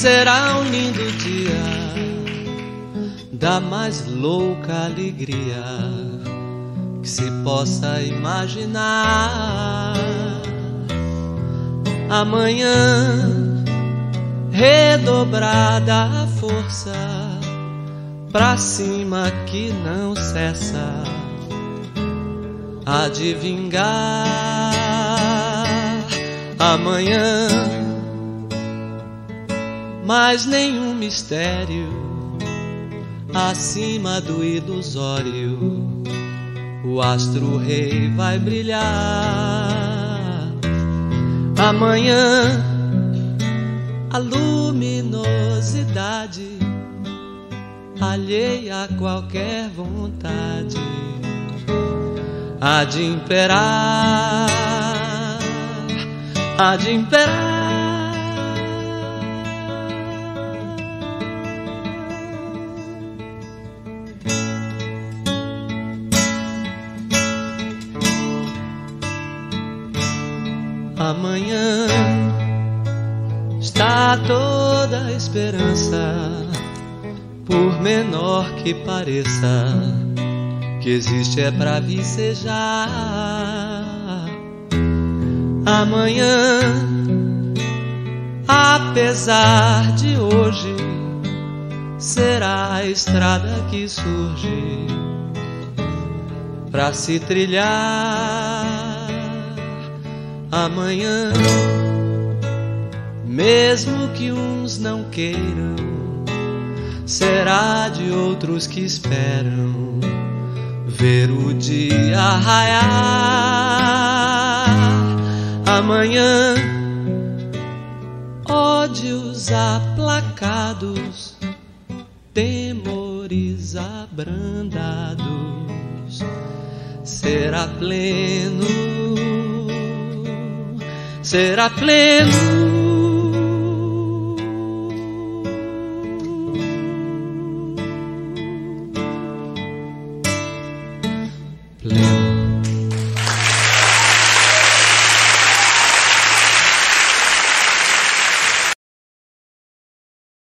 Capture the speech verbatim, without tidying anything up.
será um lindo dia da mais louca alegria que se possa imaginar. Amanhã, redobrada a força, pra cima que não cessa, há de vingar. Amanhã, mas nenhum mistério acima do ilusório, o astro-rei vai brilhar. Amanhã, a luminosidade alheia a qualquer vontade há de imperar, há de imperar. Amanhã está toda a esperança, por menor que pareça, que existe é pra vicejar. Amanhã, apesar de hoje, será a estrada que surge pra se trilhar. Amanhã, mesmo que uns não queiram, será de outros que esperam ver o dia raiar. Amanhã, ódios aplacados, temores abrandados, será pleno, será pleno. Pleno.